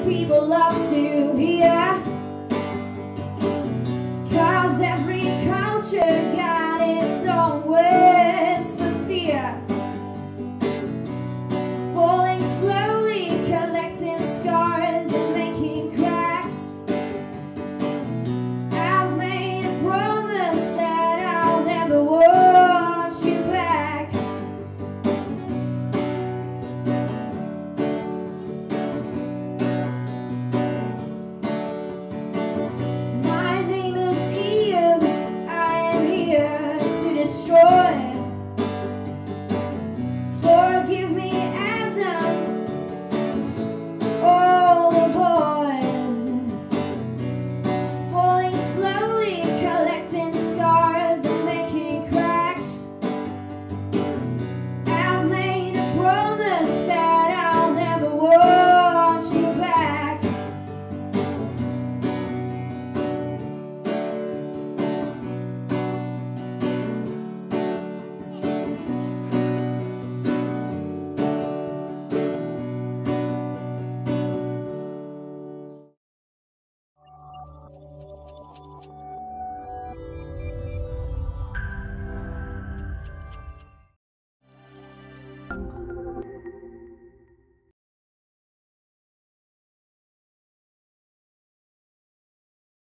people love to hear, 'cause every culture got its own words for fear. Falling slowly, collecting scars and making cracks. I've made a promise that I'll never want you back. My name is Eve, I am here to destroy. Forgive me, Adam, all the boys. Falling slowly, collecting scars and making cracks. I've made a promise that I'll never want you back. Jungle.